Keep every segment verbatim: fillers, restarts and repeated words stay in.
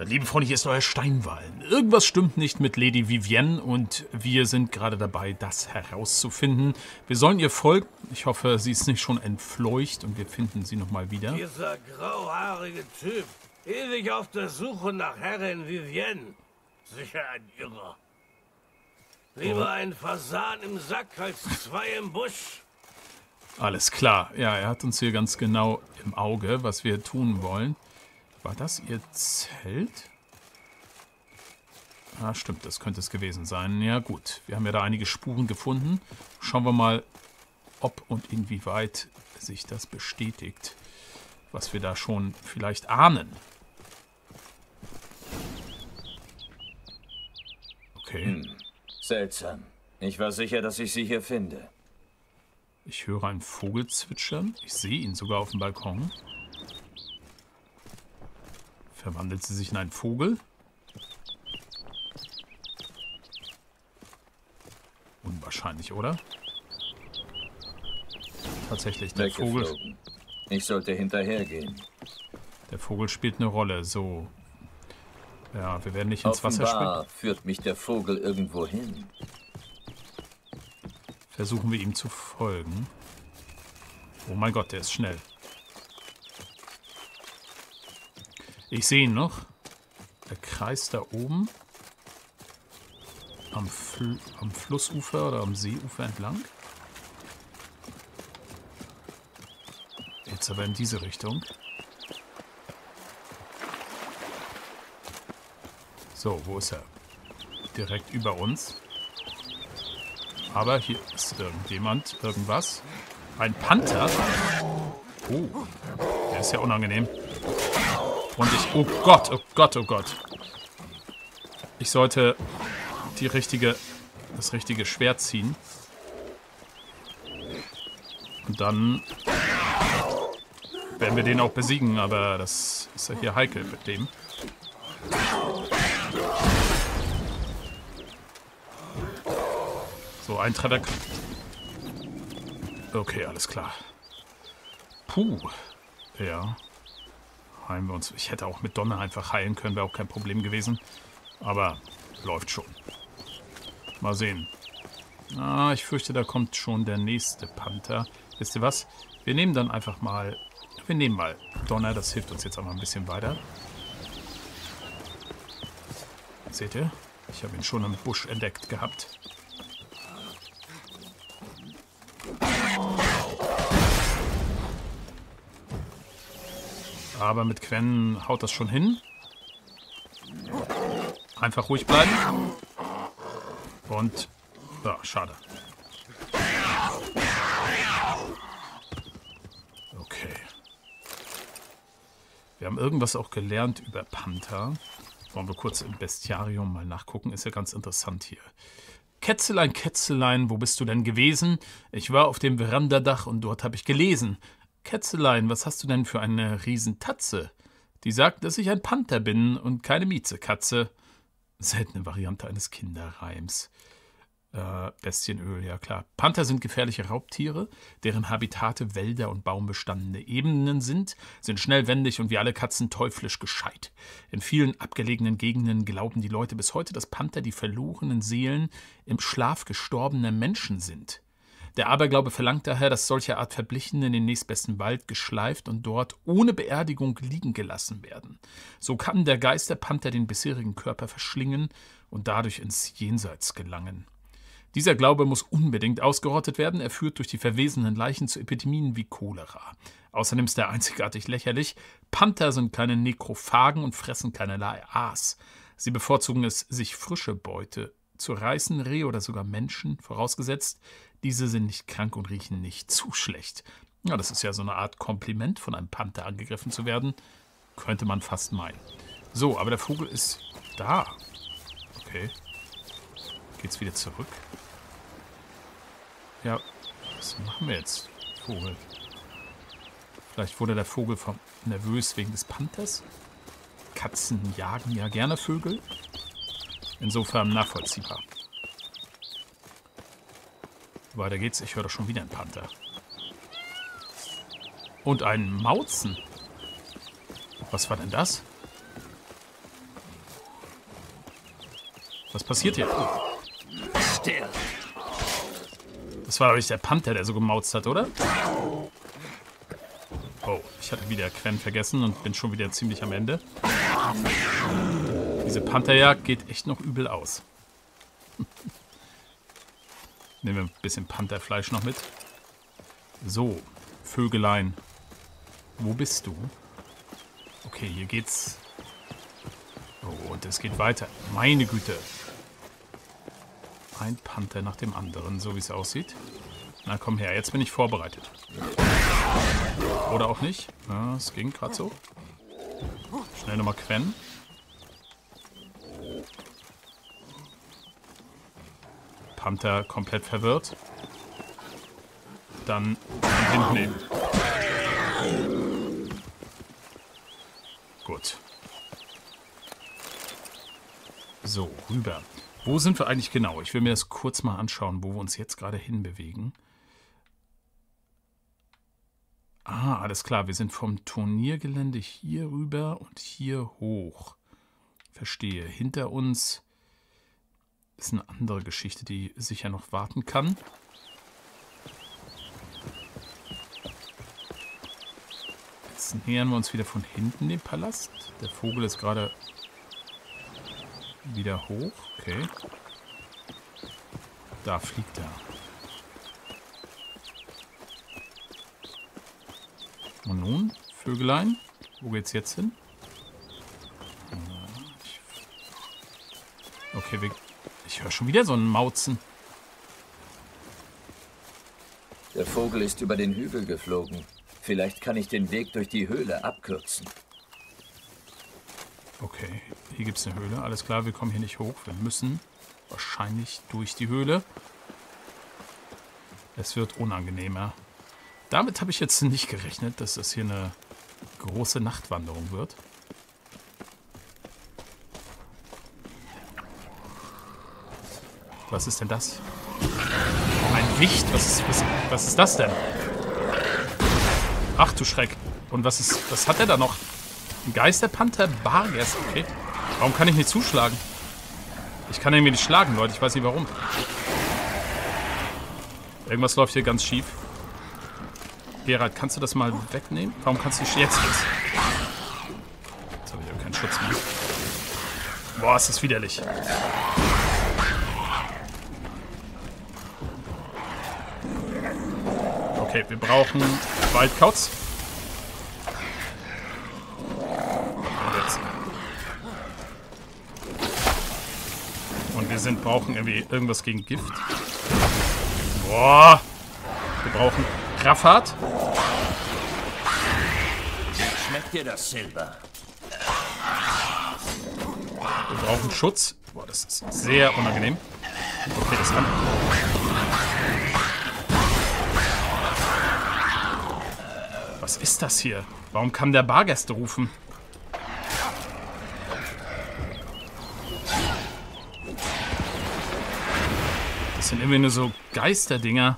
Liebe Freunde, hier ist euer Steinwallen. Irgendwas stimmt nicht mit Lady Vivienne und wir sind gerade dabei, das herauszufinden. Wir sollen ihr folgen. Ich hoffe, sie ist nicht schon entfleucht und wir finden sie nochmal wieder. Dieser grauhaarige Typ, ewig auf der Suche nach Herrin Vivienne. Sicher ein Irrer. Lieber ein Fasan im Sack als zwei im Busch. Alles klar. Ja, er hat uns hier ganz genau im Auge, was wir tun wollen. War das ihr Zelt? Ah, stimmt, das könnte es gewesen sein. Ja gut, wir haben ja da einige Spuren gefunden. Schauen wir mal, ob und inwieweit sich das bestätigt, was wir da schon vielleicht ahnen. Okay. Hm. Seltsam. Ich war sicher, dass ich sie hier finde. Ich höre einen Vogel zwitschern. Ich sehe ihn sogar auf dem Balkon. Verwandelt sie sich in einen Vogel? Unwahrscheinlich, oder? Tatsächlich, der Vogel... Ich sollte hinterhergehen. Der Vogel spielt eine Rolle, so... Ja, wir werden nicht ins Wasser springen. Führt mich der Vogel irgendwo hin. Versuchen wir ihm zu folgen. Oh mein Gott, der ist schnell. Ich sehe ihn noch. Der Kreis da oben. Am, Fl am Flussufer oder am Seeufer entlang. Jetzt aber in diese Richtung. So, wo ist er? Direkt über uns. Aber hier ist irgendjemand, irgendwas. Ein Panther. Oh, der ist ja unangenehm. Und ich... Oh Gott, oh Gott, oh Gott. Ich sollte die richtige, das richtige Schwert ziehen. Und dann werden wir den auch besiegen, aber das ist ja hier heikel mit dem. So, ein Treffer. Okay, alles klar. Puh. Ja. Heilen wir uns. Ich hätte auch mit Donner einfach heilen können, wäre auch kein Problem gewesen. Aber läuft schon. Mal sehen. Ah, ich fürchte, da kommt schon der nächste Panther. Wisst ihr was? Wir nehmen dann einfach mal... Wir nehmen mal Donner, das hilft uns jetzt auch mal ein bisschen weiter. Seht ihr? Ich habe ihn schon im Busch entdeckt gehabt. Aber mit Quen haut das schon hin. Einfach ruhig bleiben. Und... Ja, schade. Okay. Wir haben irgendwas auch gelernt über Panther. Wollen wir kurz im Bestiarium mal nachgucken. Ist ja ganz interessant hier. Kätzelein, Kätzelein, wo bist du denn gewesen? Ich war auf dem Verandadach und dort habe ich gelesen. Kätzelein, was hast du denn für eine Riesentatze? Die sagt, dass ich ein Panther bin und keine Miezekatze. Seltene Variante eines Kinderreims. Äh, Bestienöl, ja klar. Panther sind gefährliche Raubtiere, deren Habitate Wälder und baumbestandene Ebenen sind, sind schnell wendig und wie alle Katzen teuflisch gescheit. In vielen abgelegenen Gegenden glauben die Leute bis heute, dass Panther die verlorenen Seelen im Schlaf gestorbener Menschen sind. Der Aberglaube verlangt daher, dass solche Art Verblichene in den nächstbesten Wald geschleift und dort ohne Beerdigung liegen gelassen werden. So kann der Geist der Panther den bisherigen Körper verschlingen und dadurch ins Jenseits gelangen. Dieser Glaube muss unbedingt ausgerottet werden. Er führt durch die verwesenen Leichen zu Epidemien wie Cholera. Außerdem ist er einzigartig lächerlich. Panther sind keine Nekrophagen und fressen keinerlei Aas. Sie bevorzugen es, sich frische Beute zu reißen, Rehe oder sogar Menschen, vorausgesetzt, diese sind nicht krank und riechen nicht zu schlecht. Ja, das ist ja so eine Art Kompliment, von einem Panther angegriffen zu werden. Könnte man fast meinen. So, aber der Vogel ist da. Okay. Geht's wieder zurück? Ja, was machen wir jetzt, Vogel? Vielleicht wurde der Vogel vom nervös wegen des Panthers? Katzen jagen ja gerne Vögel. Insofern nachvollziehbar. Weiter geht's. Ich höre doch schon wieder einen Panther. Und einen Mauzen. Was war denn das? Was passiert hier? Still. Das war doch nicht der Panther, der so gemauzt hat, oder? Oh, ich hatte wieder Quen vergessen und bin schon wieder ziemlich am Ende. Diese Pantherjagd geht echt noch übel aus. Nehmen wir ein bisschen Pantherfleisch noch mit. So, Vögelein. Wo bist du? Okay, hier geht's. Oh, und es geht weiter. Meine Güte. Ein Panther nach dem anderen, so wie es aussieht. Na komm her, jetzt bin ich vorbereitet. Oder auch nicht. Ja, es ging gerade so. Schnell nochmal Quen. Panther komplett verwirrt. Dann von hinten nehmen. Gut. So, rüber. Wo sind wir eigentlich genau? Ich will mir das kurz mal anschauen, wo wir uns jetzt gerade hinbewegen. Ah, alles klar. Wir sind vom Turniergelände hier rüber und hier hoch. Verstehe. Hinter uns ist eine andere Geschichte, die sicher noch warten kann. Jetzt nähern wir uns wieder von hinten dem Palast. Der Vogel ist gerade wieder hoch. Okay. Da fliegt er. Und nun, Vögelein, wo geht's jetzt hin? Okay, wir, ich höre schon wieder so einen Mauzen. Der Vogel ist über den Hügel geflogen. Vielleicht kann ich den Weg durch die Höhle abkürzen. Okay, hier gibt es eine Höhle. Alles klar, wir kommen hier nicht hoch. Wir müssen wahrscheinlich durch die Höhle. Es wird unangenehmer. Damit habe ich jetzt nicht gerechnet, dass das hier eine große Nachtwanderung wird. Was ist denn das? Ein Wicht? Was ist, was, was ist das denn? Ach du Schreck. Und was ist, was hat er da noch? Ein Geisterpanther Barghest, okay. Warum kann ich nicht zuschlagen? Ich kann irgendwie nicht schlagen, Leute. Ich weiß nicht warum. Irgendwas läuft hier ganz schief. Gerald, kannst du das mal wegnehmen? Warum kannst du nicht jetzt? Jetzt, jetzt habe ich ja keinen Schutz mehr. Boah, ist das widerlich. Okay, wir brauchen Wildkauz. Und wir sind, brauchen irgendwie irgendwas gegen Gift. Boah! Wir brauchen Raffat. Schmeckt dir das Silber? Wir brauchen Schutz. Boah, das ist sehr unangenehm. Okay, das kann. Was ist das hier? Warum kann der Bargäste rufen? Das sind irgendwie nur so Geisterdinger.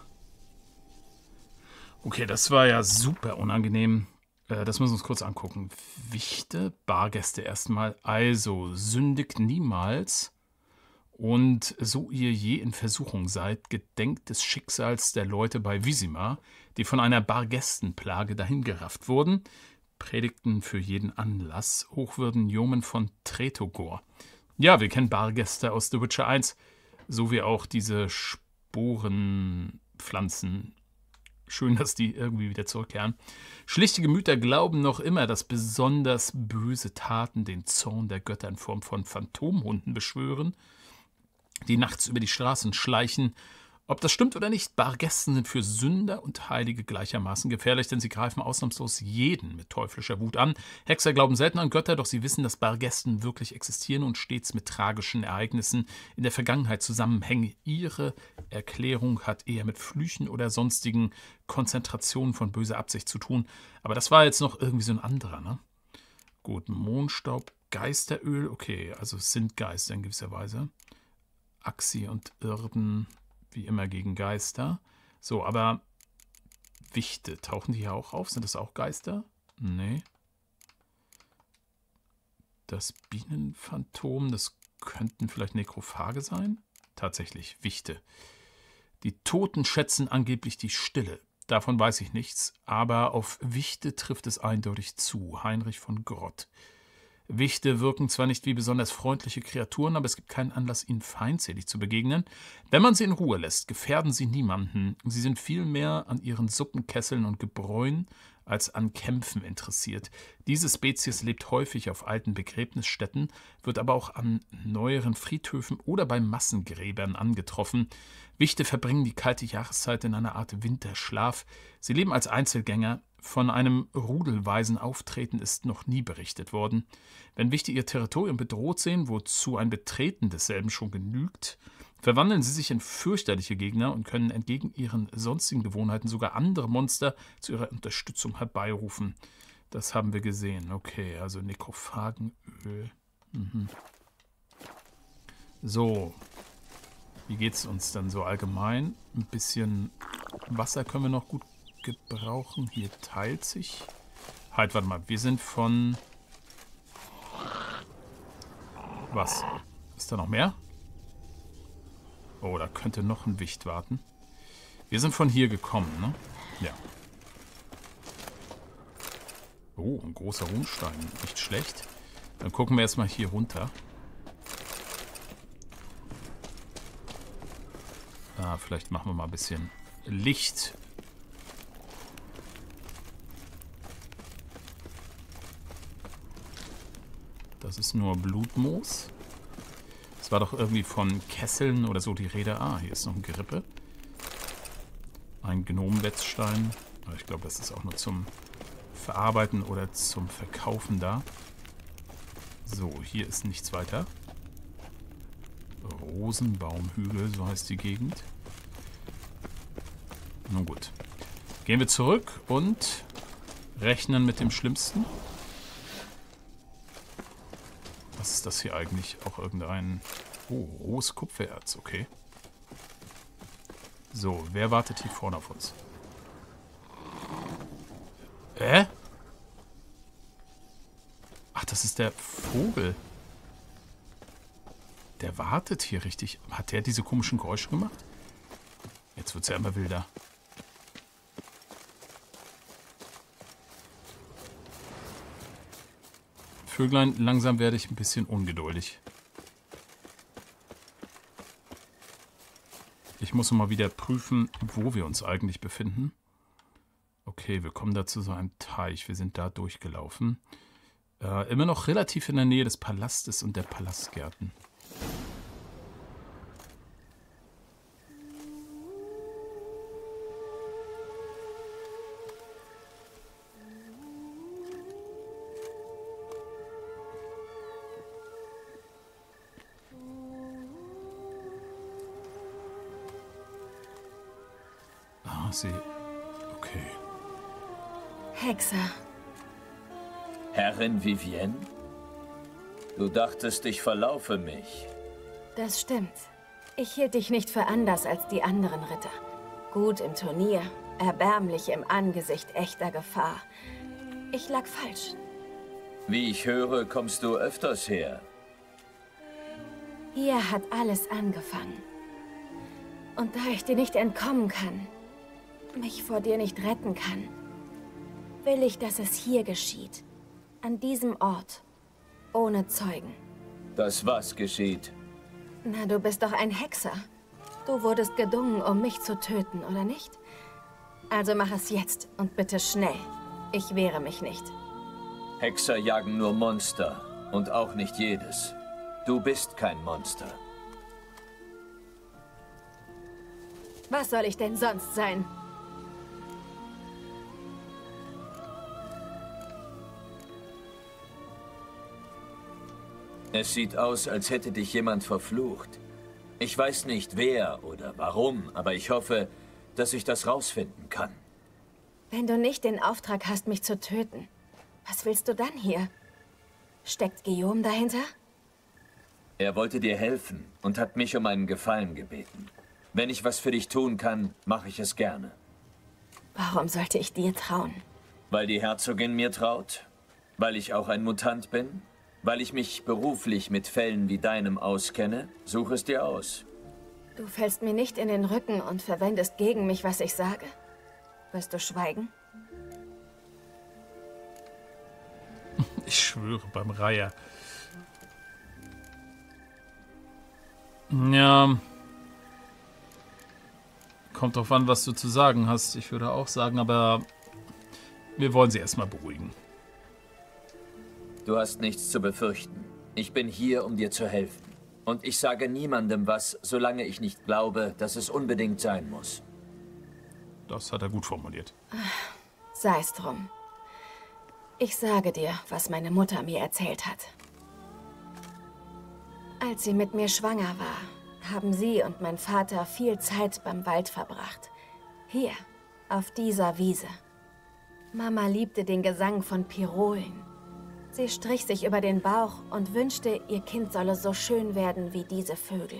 Okay, das war ja super unangenehm. Äh, das müssen wir uns kurz angucken. Wichte, Bargäste erstmal. Also, sündigt niemals. Und so ihr je in Versuchung seid, gedenkt des Schicksals der Leute bei Vizima, die von einer Bargästenplage dahingerafft wurden, predigten für jeden Anlass, hochwürden Jomen von Tretogor. Ja, wir kennen Bargäste aus The Witcher eins, so wie auch diese Sporenpflanzen. Schön, dass die irgendwie wieder zurückkehren. Schlichte Gemüter glauben noch immer, dass besonders böse Taten den Zorn der Götter in Form von Phantomhunden beschwören, die nachts über die Straßen schleichen. Ob das stimmt oder nicht, Bargästen sind für Sünder und Heilige gleichermaßen gefährlich, denn sie greifen ausnahmslos jeden mit teuflischer Wut an. Hexer glauben selten an Götter, doch sie wissen, dass Bargästen wirklich existieren und stets mit tragischen Ereignissen in der Vergangenheit zusammenhängen. Ihre Erklärung hat eher mit Flüchen oder sonstigen Konzentrationen von böser Absicht zu tun. Aber das war jetzt noch irgendwie so ein anderer, ne? Gut, Mondstaub, Geisteröl, okay, also es sind Geister in gewisser Weise. Axi und Irden, wie immer gegen Geister. So, aber Wichte, tauchen die hier auch auf? Sind das auch Geister? Nee. Das Bienenphantom, das könnten vielleicht Nekrophage sein? Tatsächlich, Wichte. Die Toten schätzen angeblich die Stille. Davon weiß ich nichts, aber auf Wichte trifft es eindeutig zu. Heinrich von Grott. Wichte wirken zwar nicht wie besonders freundliche Kreaturen, aber es gibt keinen Anlass, ihnen feindselig zu begegnen. Wenn man sie in Ruhe lässt, gefährden sie niemanden. Sie sind vielmehr an ihren Suppenkesseln und Gebräuen als an Kämpfen interessiert. Diese Spezies lebt häufig auf alten Begräbnisstätten, wird aber auch an neueren Friedhöfen oder bei Massengräbern angetroffen. Wichte verbringen die kalte Jahreszeit in einer Art Winterschlaf. Sie leben als Einzelgänger. Von einem rudelweisen Auftreten ist noch nie berichtet worden. Wenn Wichte ihr Territorium bedroht sehen, wozu ein Betreten desselben schon genügt, verwandeln sie sich in fürchterliche Gegner und können entgegen ihren sonstigen Gewohnheiten sogar andere Monster zu ihrer Unterstützung herbeirufen. Das haben wir gesehen. Okay, also Nekrophagenöl. Mhm. So, wie geht's uns dann so allgemein? Ein bisschen Wasser können wir noch gut gebrauchen. Hier teilt sich. Halt, warte mal. Wir sind von... Was? Ist da noch mehr? Oh, da könnte noch ein Wicht warten. Wir sind von hier gekommen, ne? Ja. Oh, ein großer Rundstein. Nicht schlecht. Dann gucken wir erstmal hier runter. Ah, vielleicht machen wir mal ein bisschen Licht. Das ist nur Blutmoos. Das war doch irgendwie von Kesseln oder so die Rede. Ah, hier ist noch ein Gerippe. Ein Gnomenwetzstein. Ich glaube, das ist auch nur zum Verarbeiten oder zum Verkaufen da. So, hier ist nichts weiter. Rosenbaumhügel, so heißt die Gegend. Nun gut. Gehen wir zurück und rechnen mit dem Schlimmsten. Was ist das hier eigentlich? Auch irgendein... Oh, rohes Kupfererz, okay. So, wer wartet hier vorne auf uns? Äh? Ach, das ist der Vogel. Der wartet hier richtig. Hat der diese komischen Geräusche gemacht? Jetzt wird es ja immer wilder. Vöglein, langsam werde ich ein bisschen ungeduldig. Ich muss mal wieder prüfen, wo wir uns eigentlich befinden. Okay, wir kommen da zu so einem Teich. Wir sind da durchgelaufen. Äh, immer noch relativ in der Nähe des Palastes und der Palastgärten. Sie. Okay. Hexer. Herrin Vivienne? Du dachtest, ich verlaufe mich. Das stimmt. Ich hielt dich nicht für anders als die anderen Ritter. Gut im Turnier, erbärmlich im Angesicht echter Gefahr. Ich lag falsch. Wie ich höre, kommst du öfters her. Hier hat alles angefangen. Und da ich dir nicht entkommen kann, mich vor dir nicht retten kann, will ich, dass es hier geschieht. An diesem Ort. Ohne Zeugen. Das was geschieht? Na, du bist doch ein Hexer. Du wurdest gedungen, um mich zu töten, oder nicht? Also mach es jetzt und bitte schnell. Ich wehre mich nicht. Hexer jagen nur Monster. Und auch nicht jedes. Du bist kein Monster. Was soll ich denn sonst sein? Es sieht aus, als hätte dich jemand verflucht. Ich weiß nicht wer oder warum, aber ich hoffe, dass ich das rausfinden kann. Wenn du nicht den Auftrag hast, mich zu töten, was willst du dann hier? Steckt Guillaume dahinter? Er wollte dir helfen und hat mich um einen Gefallen gebeten. Wenn ich was für dich tun kann, mache ich es gerne. Warum sollte ich dir trauen? Weil die Herzogin mir traut? Weil ich auch ein Mutant bin? Weil ich mich beruflich mit Fällen wie deinem auskenne, such es dir aus. Du fällst mir nicht in den Rücken und verwendest gegen mich, was ich sage. Wirst du schweigen? Ich schwöre beim Reiher. Ja. Kommt drauf an, was du zu sagen hast. Ich würde auch sagen, aber wir wollen sie erstmal beruhigen. Du hast nichts zu befürchten. Ich bin hier, um dir zu helfen. Und ich sage niemandem was, solange ich nicht glaube, dass es unbedingt sein muss. Das hat er gut formuliert. Sei es drum. Ich sage dir, was meine Mutter mir erzählt hat. Als sie mit mir schwanger war, haben sie und mein Vater viel Zeit beim Wald verbracht. Hier, auf dieser Wiese. Mama liebte den Gesang von Pirolen. Sie strich sich über den Bauch und wünschte, ihr Kind solle so schön werden wie diese Vögel.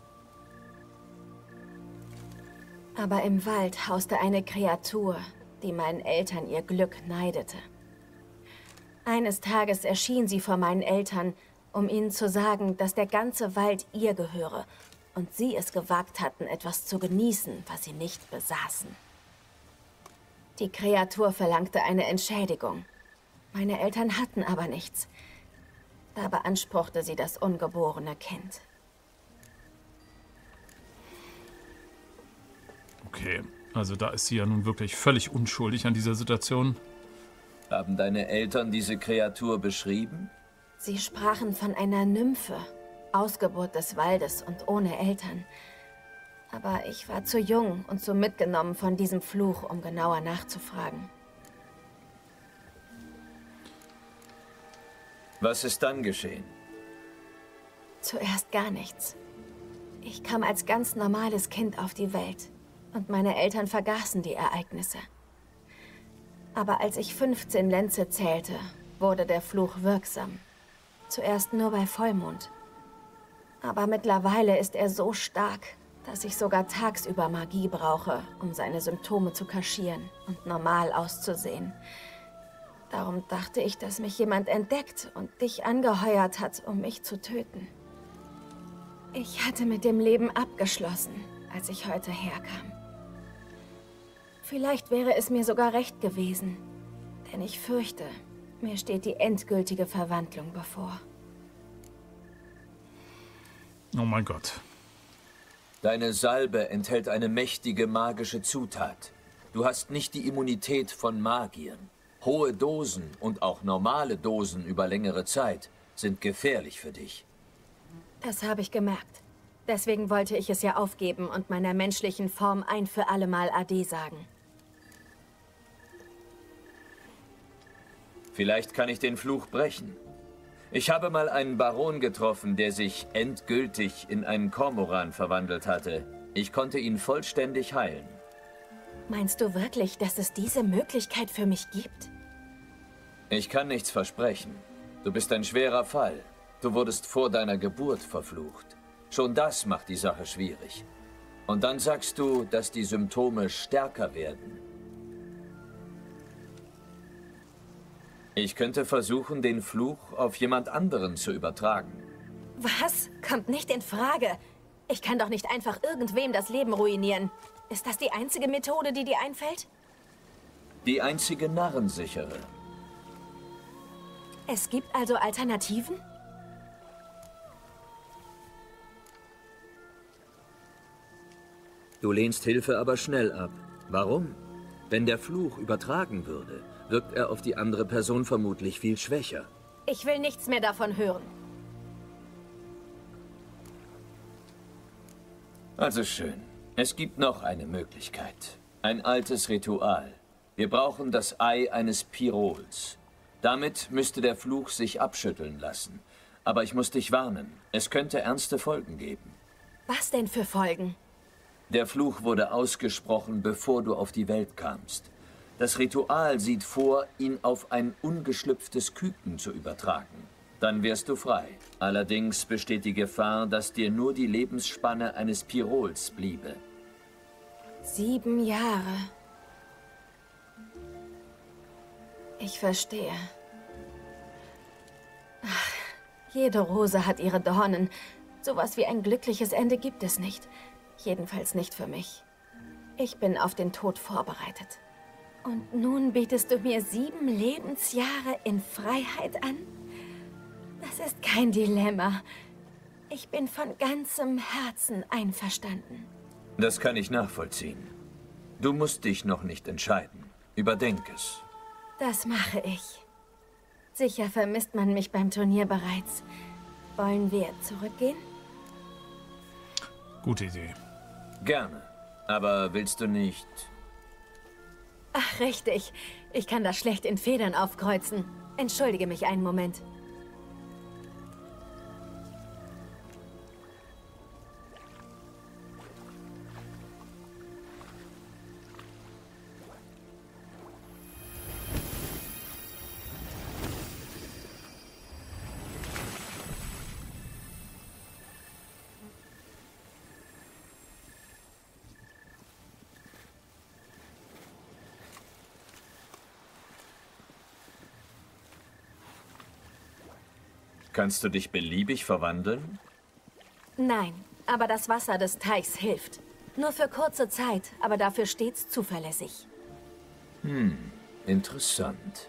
Aber im Wald hauste eine Kreatur, die meinen Eltern ihr Glück neidete. Eines Tages erschien sie vor meinen Eltern, um ihnen zu sagen, dass der ganze Wald ihr gehöre und sie es gewagt hatten, etwas zu genießen, was sie nicht besaßen. Die Kreatur verlangte eine Entschädigung. Meine Eltern hatten aber nichts. Da beanspruchte sie das ungeborene Kind. Okay, also da ist sie ja nun wirklich völlig unschuldig an dieser Situation. Haben deine Eltern diese Kreatur beschrieben? Sie sprachen von einer Nymphe, Ausgeburt des Waldes und ohne Eltern. Aber ich war zu jung und zu mitgenommen von diesem Fluch, um genauer nachzufragen. Was ist dann geschehen? Zuerst gar nichts. Ich kam als ganz normales Kind auf die Welt und meine Eltern vergaßen die Ereignisse. Aber als ich fünfzehn Lenze zählte, wurde der Fluch wirksam. Zuerst nur bei Vollmond. Aber mittlerweile ist er so stark, dass ich sogar tagsüber Magie brauche, um seine Symptome zu kaschieren und normal auszusehen. Darum dachte ich, dass mich jemand entdeckt und dich angeheuert hat, um mich zu töten. Ich hatte mit dem Leben abgeschlossen, als ich heute herkam. Vielleicht wäre es mir sogar recht gewesen, denn ich fürchte, mir steht die endgültige Verwandlung bevor. Oh mein Gott. Deine Salbe enthält eine mächtige magische Zutat. Du hast nicht die Immunität von Magiern. Hohe Dosen und auch normale Dosen über längere Zeit sind gefährlich für dich. Das habe ich gemerkt. Deswegen wollte ich es ja aufgeben und meiner menschlichen Form ein für alle Mal Ade sagen. Vielleicht kann ich den Fluch brechen. Ich habe mal einen Baron getroffen, der sich endgültig in einen Kormoran verwandelt hatte. Ich konnte ihn vollständig heilen. Meinst du wirklich, dass es diese Möglichkeit für mich gibt? Ich kann nichts versprechen. Du bist ein schwerer Fall. Du wurdest vor deiner Geburt verflucht. Schon das macht die Sache schwierig. Und dann sagst du, dass die Symptome stärker werden. Ich könnte versuchen, den Fluch auf jemand anderen zu übertragen. Was? Kommt nicht in Frage. Ich kann doch nicht einfach irgendwem das Leben ruinieren. Ist das die einzige Methode, die dir einfällt? Die einzige narrensichere. Es gibt also Alternativen? Du lehnst Hilfe aber schnell ab. Warum? Wenn der Fluch übertragen würde, wirkt er auf die andere Person vermutlich viel schwächer. Ich will nichts mehr davon hören. Also schön. Es gibt noch eine Möglichkeit. Ein altes Ritual. Wir brauchen das Ei eines Pirols. Damit müsste der Fluch sich abschütteln lassen. Aber ich muss dich warnen. Es könnte ernste Folgen geben. Was denn für Folgen? Der Fluch wurde ausgesprochen, bevor du auf die Welt kamst. Das Ritual sieht vor, ihn auf ein ungeschlüpftes Küken zu übertragen. Dann wärst du frei. Allerdings besteht die Gefahr, dass dir nur die Lebensspanne eines Pirols bliebe. Sieben Jahre. Ich verstehe. Ach, Jede Rose hat ihre Dornen. Sowas wie ein glückliches Ende gibt es nicht. Jedenfalls nicht für mich. Ich bin auf den Tod vorbereitet. Und nun bietest du mir sieben Lebensjahre in Freiheit an? Das ist kein Dilemma. Ich bin von ganzem Herzen einverstanden. Das kann ich nachvollziehen. Du musst dich noch nicht entscheiden. Überdenk es. Das mache ich. Sicher vermisst man mich beim Turnier bereits. Wollen wir zurückgehen? Gute Idee. Gerne. Aber willst du nicht... Ach, richtig. Ich kann das schlecht in Federn aufkreuzen. Entschuldige mich einen Moment. Kannst du dich beliebig verwandeln? Nein, aber das Wasser des Teichs hilft. Nur für kurze Zeit, aber dafür stets zuverlässig. Hm, interessant.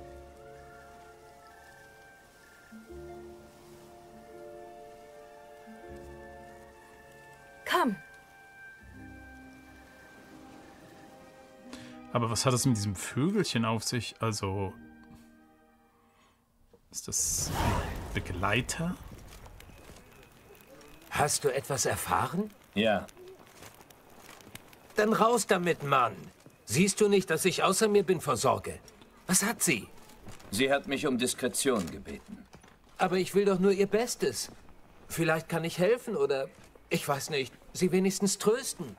Komm. Aber was hat es mit diesem Vögelchen auf sich? Also... Ist das ein Begleiter? Hast du etwas erfahren? Ja. Dann raus damit, Mann. Siehst du nicht, dass ich außer mir bin vor Sorge? Was hat sie? Sie hat mich um Diskretion gebeten. Aber ich will doch nur ihr Bestes. Vielleicht kann ich helfen oder, ich weiß nicht, sie wenigstens trösten.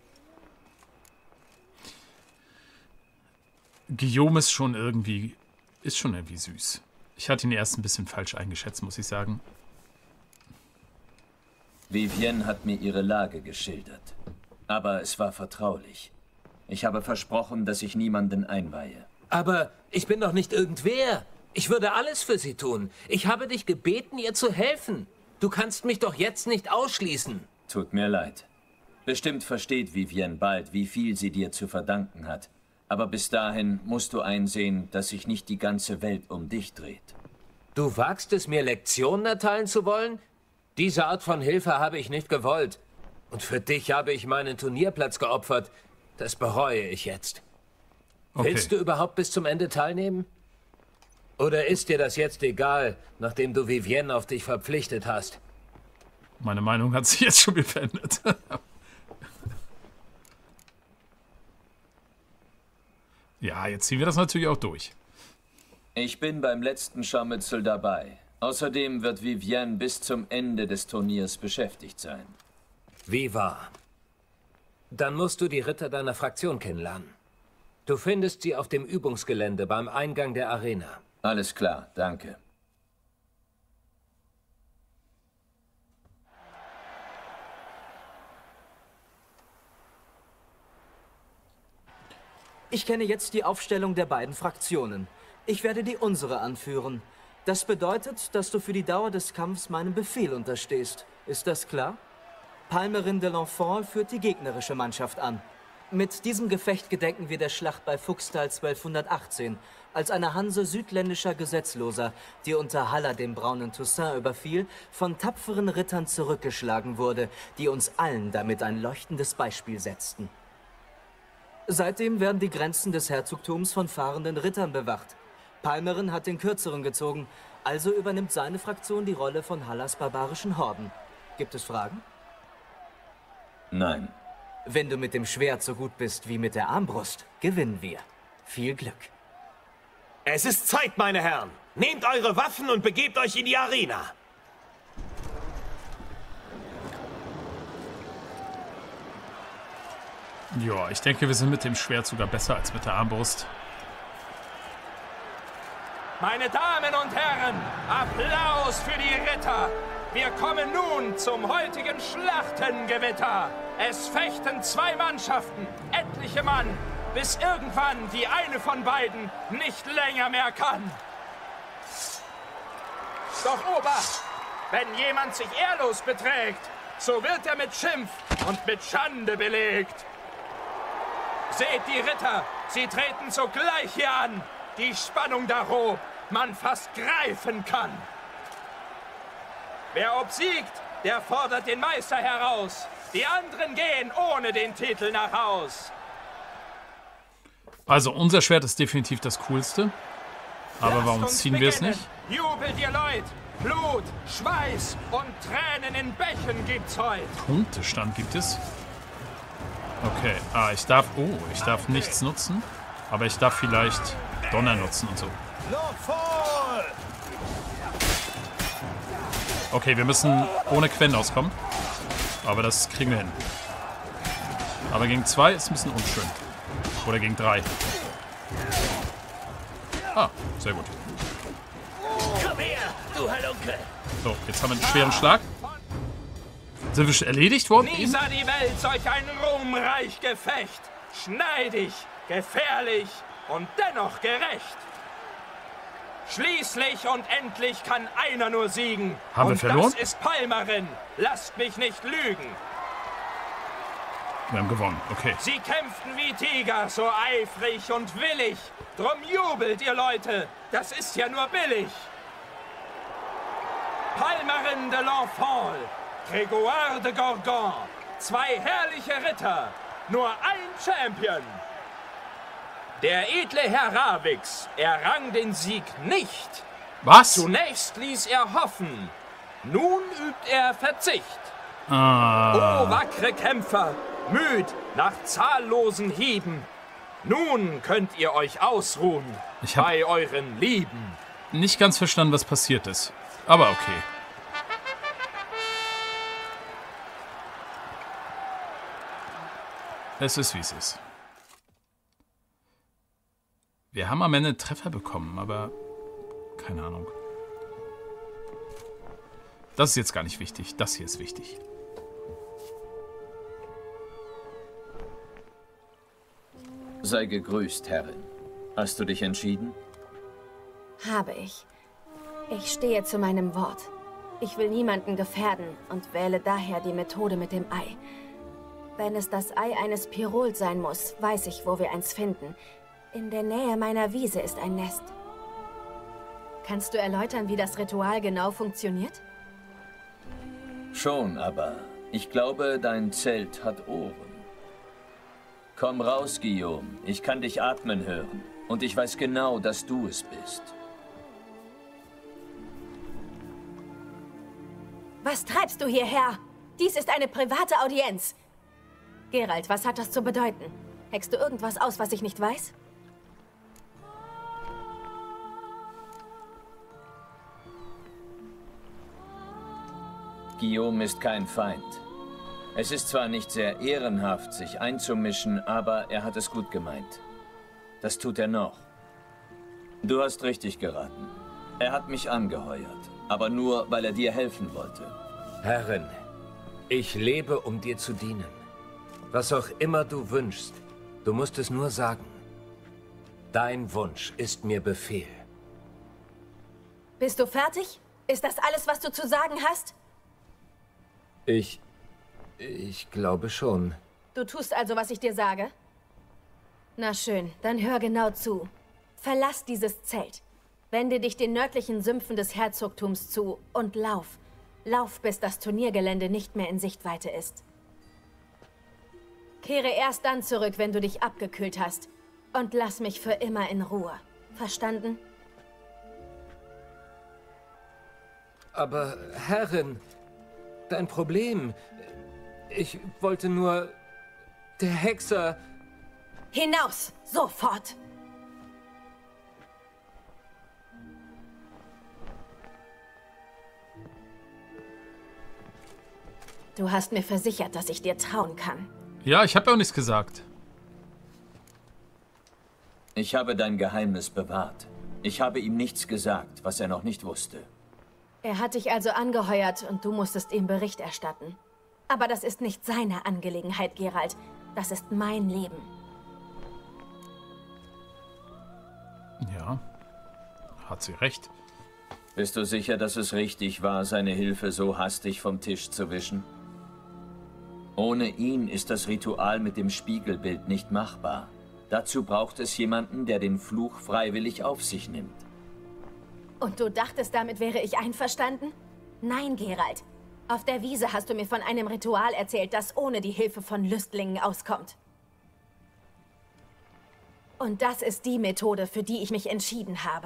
Guillaume ist schon irgendwie, ist schon irgendwie süß. Ich hatte ihn erst ein bisschen falsch eingeschätzt, muss ich sagen. Vivienne hat mir ihre Lage geschildert. Aber es war vertraulich. Ich habe versprochen, dass ich niemanden einweihe. Aber ich bin doch nicht irgendwer. Ich würde alles für sie tun. Ich habe dich gebeten, ihr zu helfen. Du kannst mich doch jetzt nicht ausschließen. Tut mir leid. Bestimmt versteht Vivienne bald, wie viel sie dir zu verdanken hat. Aber bis dahin musst du einsehen, dass sich nicht die ganze Welt um dich dreht. Du wagst es, mir Lektionen erteilen zu wollen? Diese Art von Hilfe habe ich nicht gewollt. Und für dich habe ich meinen Turnierplatz geopfert. Das bereue ich jetzt. Okay. Willst du überhaupt bis zum Ende teilnehmen? Oder ist dir das jetzt egal, nachdem du Vivienne auf dich verpflichtet hast? Meine Meinung hat sich jetzt schon wieder verändert. Ja, jetzt ziehen wir das natürlich auch durch. Ich bin beim letzten Scharmützel dabei. Außerdem wird Vivienne bis zum Ende des Turniers beschäftigt sein. Wie wahr? Dann musst du die Ritter deiner Fraktion kennenlernen. Du findest sie auf dem Übungsgelände beim Eingang der Arena. Alles klar, danke. Ich kenne jetzt die Aufstellung der beiden Fraktionen. Ich werde die unsere anführen. Das bedeutet, dass du für die Dauer des Kampfs meinem Befehl unterstehst. Ist das klar? Palmerin de l'Enfant führt die gegnerische Mannschaft an. Mit diesem Gefecht gedenken wir der Schlacht bei Fuchstal zwölfhundertachtzehn, als eine Hanse südländischer Gesetzloser, die unter Haller dem braunen Toussaint überfiel, von tapferen Rittern zurückgeschlagen wurde, die uns allen damit ein leuchtendes Beispiel setzten. Seitdem werden die Grenzen des Herzogtums von fahrenden Rittern bewacht. Palmerin hat den Kürzeren gezogen, also übernimmt seine Fraktion die Rolle von Hallers barbarischen Horden. Gibt es Fragen? Nein. Wenn du mit dem Schwert so gut bist wie mit der Armbrust, gewinnen wir. Viel Glück. Es ist Zeit, meine Herren. Nehmt eure Waffen und begebt euch in die Arena. Ja, ich denke, wir sind mit dem Schwert sogar besser als mit der Armbrust. Meine Damen und Herren, Applaus für die Ritter! Wir kommen nun zum heutigen Schlachtengewitter. Es fechten zwei Mannschaften, etliche Mann, bis irgendwann die eine von beiden nicht länger mehr kann. Doch Obacht! Wenn jemand sich ehrlos beträgt, so wird er mit Schimpf und mit Schande belegt. Seht die Ritter, sie treten sogleich hier an. Die Spannung darob man fast greifen kann. Wer obsiegt, der fordert den Meister heraus. Die anderen gehen ohne den Titel nach Haus. Also unser Schwert ist definitiv das coolste. Aber Lasst warum uns ziehen wir es beginnen. nicht? Jubelt ihr Leut! Blut, Schweiß und Tränen in Bächen gibt's heute. Punktestand gibt es. Okay, ah, ich darf, oh, ich darf nichts nutzen. Aber ich darf vielleicht Donner nutzen und so. Okay, wir müssen ohne Quen auskommen. Aber das kriegen wir hin. Aber gegen zwei ist ein bisschen unschön. Oder gegen drei. Ah, sehr gut. Komm her, du Halunke! So, jetzt haben wir einen schweren Schlag. Sind wir schon erledigt worden? Nie sah die Welt solch ein ruhmreich Gefecht. Schneidig, gefährlich und dennoch gerecht. Schließlich und endlich kann einer nur siegen. Haben wir und verloren? das ist Palmerin. Lasst mich nicht lügen. Wir haben gewonnen, okay. Sie kämpften wie Tiger, so eifrig und willig. Drum jubelt ihr Leute, das ist ja nur billig. Palmerin de l'Enfant, Grégoire de Gorgon, zwei herrliche Ritter, nur ein Champion. Der edle Herr Ravix errang den Sieg nicht. Was? Zunächst ließ er hoffen, nun übt er Verzicht. Ah. O wackre Kämpfer, müd nach zahllosen Hieben, nun könnt ihr euch ausruhen Ich hab- bei euren Lieben. Nicht ganz verstanden, was passiert ist. Aber okay. Es ist, wie es ist. Wir haben am Ende einen Treffer bekommen, aber keine Ahnung. Das ist jetzt gar nicht wichtig. Das hier ist wichtig. Sei gegrüßt, Herrin. Hast du dich entschieden? Habe ich. Ich stehe zu meinem Wort. Ich will niemanden gefährden und wähle daher die Methode mit dem Ei. Wenn es das Ei eines Pirol sein muss, weiß ich, wo wir eins finden. In der Nähe meiner Wiese ist ein Nest. Kannst du erläutern, wie das Ritual genau funktioniert? Schon, aber ich glaube, dein Zelt hat Ohren. Komm raus, Guillaume. Ich kann dich atmen hören. Und ich weiß genau, dass du es bist. Was treibst du hierher? Dies ist eine private Audienz. Geralt, was hat das zu bedeuten? Heckst du irgendwas aus, was ich nicht weiß? Guillaume ist kein Feind. Es ist zwar nicht sehr ehrenhaft, sich einzumischen, aber er hat es gut gemeint. Das tut er noch. Du hast richtig geraten. Er hat mich angeheuert, aber nur, weil er dir helfen wollte. Herrin, ich lebe, um dir zu dienen. Was auch immer du wünschst, du musst es nur sagen. Dein Wunsch ist mir Befehl. Bist du fertig? Ist das alles, was du zu sagen hast? Ich... ich glaube schon. Du tust also, was ich dir sage? Na schön, dann hör genau zu. Verlass dieses Zelt. Wende dich den nördlichen Sümpfen des Herzogtums zu und lauf. Lauf, bis das Turniergelände nicht mehr in Sichtweite ist. Kehre erst dann zurück, wenn du dich abgekühlt hast. Und lass mich für immer in Ruhe. Verstanden? Aber, Herrin, dein Problem... Ich wollte nur... Der Hexer... Hinaus! Sofort! Du hast mir versichert, dass ich dir trauen kann. Ja, ich habe ja auch nichts gesagt. Ich habe dein Geheimnis bewahrt. Ich habe ihm nichts gesagt, was er noch nicht wusste. Er hat dich also angeheuert und du musstest ihm Bericht erstatten. Aber das ist nicht seine Angelegenheit, Geralt. Das ist mein Leben. Ja, hat sie recht. Bist du sicher, dass es richtig war, seine Hilfe so hastig vom Tisch zu wischen? Ohne ihn ist das Ritual mit dem Spiegelbild nicht machbar. Dazu braucht es jemanden, der den Fluch freiwillig auf sich nimmt. Und du dachtest, damit wäre ich einverstanden? Nein, Geralt. Auf der Wiese hast du mir von einem Ritual erzählt, das ohne die Hilfe von Lüstlingen auskommt. Und das ist die Methode, für die ich mich entschieden habe.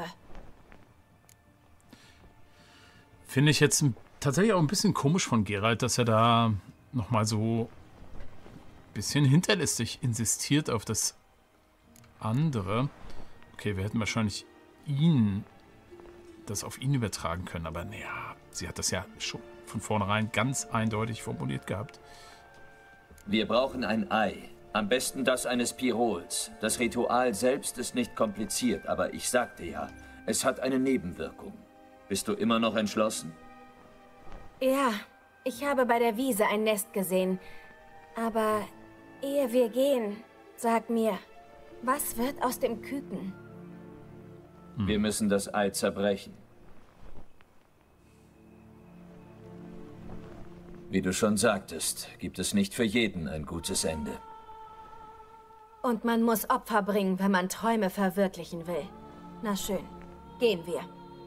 Finde ich jetzt tatsächlich auch ein bisschen komisch von Geralt, dass er da nochmal so ein bisschen hinterlistig insistiert auf das andere. Okay, wir hätten wahrscheinlich ihn, das auf ihn übertragen können, aber naja, sie hat das ja schon von vornherein ganz eindeutig formuliert gehabt. Wir brauchen ein Ei. Am besten das eines Pirols. Das Ritual selbst ist nicht kompliziert, aber ich sagte ja, es hat eine Nebenwirkung. Bist du immer noch entschlossen? Ja, ich habe bei der Wiese ein Nest gesehen. Aber ehe wir gehen, sag mir, was wird aus dem Küken? Hm. Wir müssen das Ei zerbrechen. Wie du schon sagtest, gibt es nicht für jeden ein gutes Ende. Und man muss Opfer bringen, wenn man Träume verwirklichen will. Na schön, gehen wir.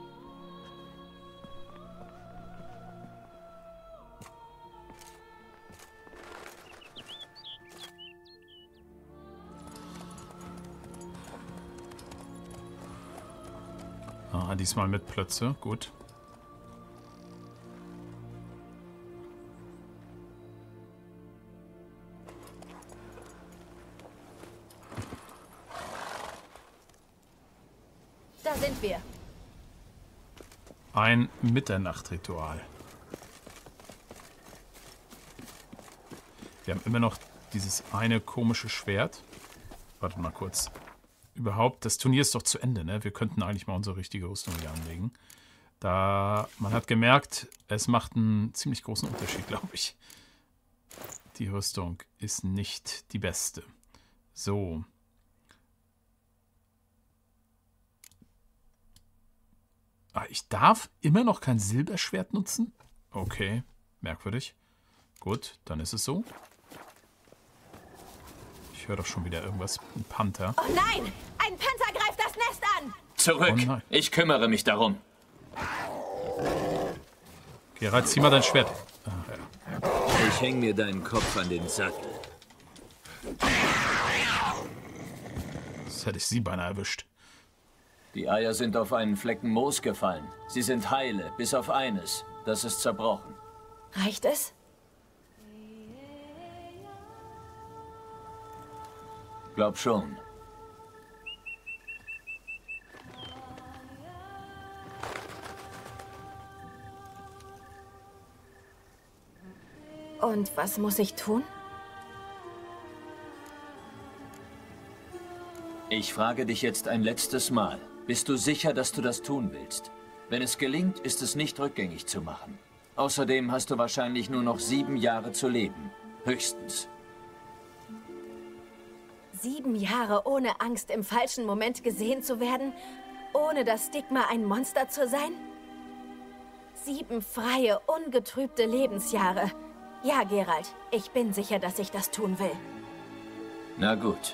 Ah, diesmal mit Plötze, gut. Da sind wir. Ein Mitternachtritual. Wir haben immer noch dieses eine komische Schwert. Warte mal kurz. Überhaupt, das Turnier ist doch zu Ende, ne? Wir könnten eigentlich mal unsere richtige Rüstung hier anlegen. Da, man hat gemerkt, es macht einen ziemlich großen Unterschied, glaube ich. Die Rüstung ist nicht die beste. So. Ah, ich darf immer noch kein Silberschwert nutzen? Okay, merkwürdig. Gut, dann ist es so. Ich höre doch schon wieder irgendwas. Ein Panther. Oh nein! Ein Panther greift das Nest an! Zurück! Oh nein. Ich kümmere mich darum. Geralt, zieh mal dein Schwert. Ah, ja. Ich häng mir deinen Kopf an den Sattel. Das hätte ich sie beinahe erwischt. Die Eier sind auf einen Flecken Moos gefallen. Sie sind heile, bis auf eines. Das ist zerbrochen. Reicht es? Glaub schon. Und was muss ich tun? Ich frage dich jetzt ein letztes Mal. Bist du sicher, dass du das tun willst? Wenn es gelingt, ist es nicht rückgängig zu machen. Außerdem hast du wahrscheinlich nur noch sieben Jahre zu leben. Höchstens. Sieben Jahre ohne Angst, im falschen Moment gesehen zu werden, ohne das Stigma, ein Monster zu sein? Sieben freie, ungetrübte Lebensjahre. Ja, Geralt, ich bin sicher, dass ich das tun will. Na gut.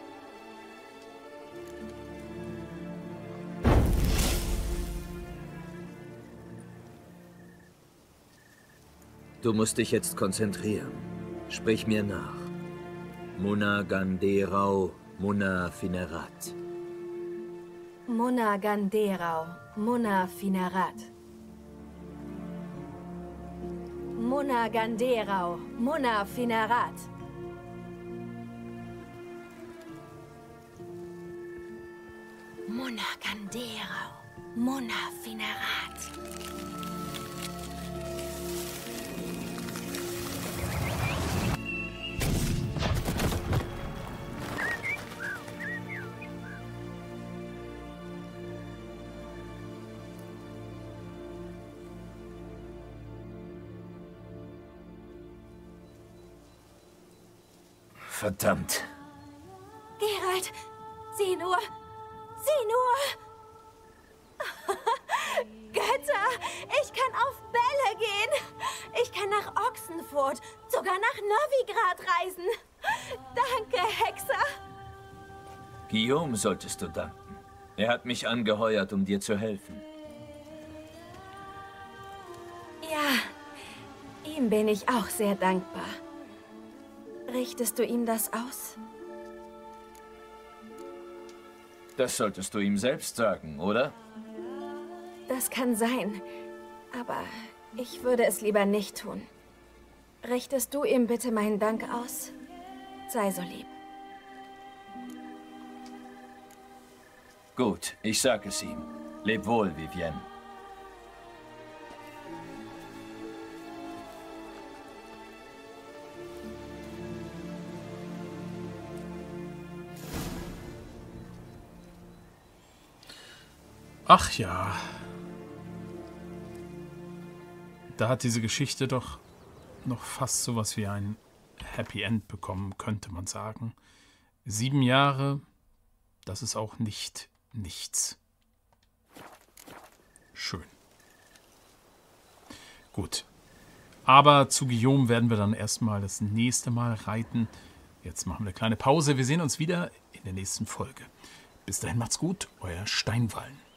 Du musst dich jetzt konzentrieren. Sprich mir nach. Muna Ganderau, Muna Finerat. Muna Ganderau, Muna Finerat. Muna Ganderau, Muna Finerat. Muna Ganderau, Muna Finerat. Verdammt. Geralt, sieh nur! Sieh nur! Götter! Frankfurt, sogar nach Novigrad reisen. Danke, Hexer. Guillaume solltest du danken. Er hat mich angeheuert, um dir zu helfen. Ja, ihm bin ich auch sehr dankbar. Richtest du ihm das aus? Das solltest du ihm selbst sagen, oder? Das kann sein, aber ich würde es lieber nicht tun. Richtest du ihm bitte meinen Dank aus? Sei so lieb. Gut, ich sag es ihm. Leb wohl, Vivienne. Ach ja. Da hat diese Geschichte doch noch fast sowas wie ein Happy End bekommen, könnte man sagen. Sieben Jahre, das ist auch nicht nichts. Schön. Gut. Aber zu Guillaume werden wir dann erstmal das nächste Mal reiten. Jetzt machen wir eine kleine Pause. Wir sehen uns wieder in der nächsten Folge. Bis dahin macht's gut, euer Steinwallen.